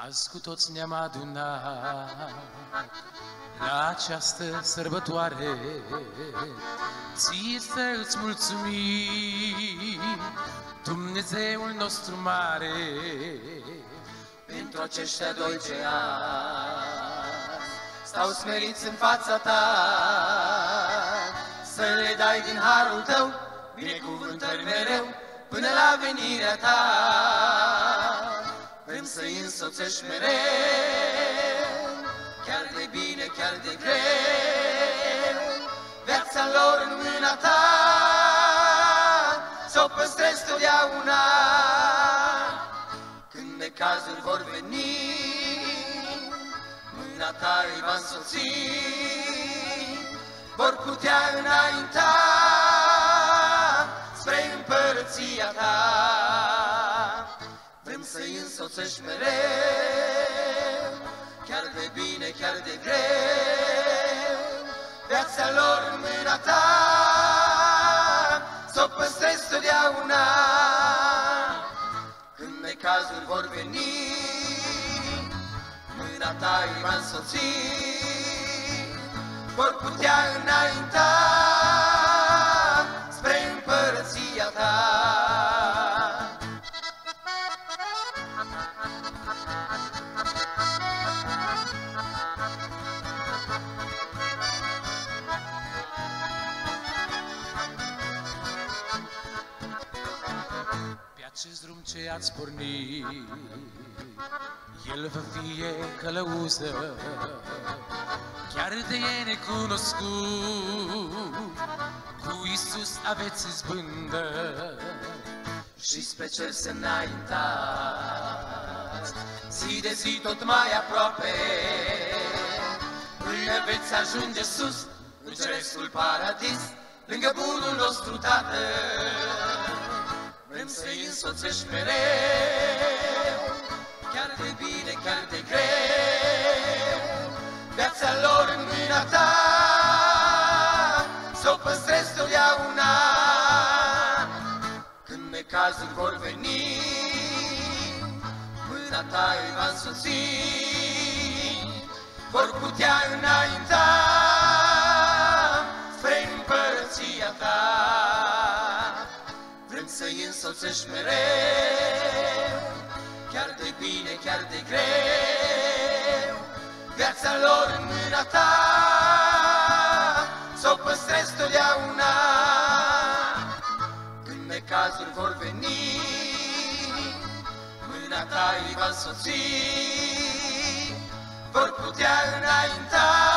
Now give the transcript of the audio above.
Azi cu toți ne-am adunat la această sărbătoare, ție să-ți mulțumim, Dumnezeul nostru mare, pentru aceștia doi ce azi stau smeriți în fața ta, să le dai din harul tău binecuvântări mereu până la venirea ta. Vrem să-i însoțești mereu, chiar de bine, chiar de greu, viața lor în mâna ta, să o păstrezi totdeauna. Când necazuri vor veni, mâna ta îi va însoți, vor putea înainta spre împărăția ta. Vrem să-i însoțești mereu, chiar de bine, chiar de greu, viața lor în mâna ta, să o păstrezi totdeauna. Când necazuri vor veni, mâna ta îi va însoți, vor putea înainta spre împărăția ta. pe acest drum ce ați pornit, el vă fie călăuză, chiar de e necunoscut, cu Iisus aveți izbândă. Și spre cer să înaintați, zi de zi tot mai aproape, până veți ajunge sus, în cerescul paradis, lângă bunul nostru Tată. Vrem să-i însoțești mereu, chiar de bine, chiar de greu, viața lor în mâna ta, să o păstrezi totdeauna. Când necazuri vor veni, mâna ta îi va însoți, vor putea înainta spre împărăția ta. Vrem să-i însoțești mereu, chiar de bine, chiar de greu, viața lor în mâna ta, să o păstrezi totdeauna. Când necazuri vor veni, mâna ta îi va însoți, vor putea înainta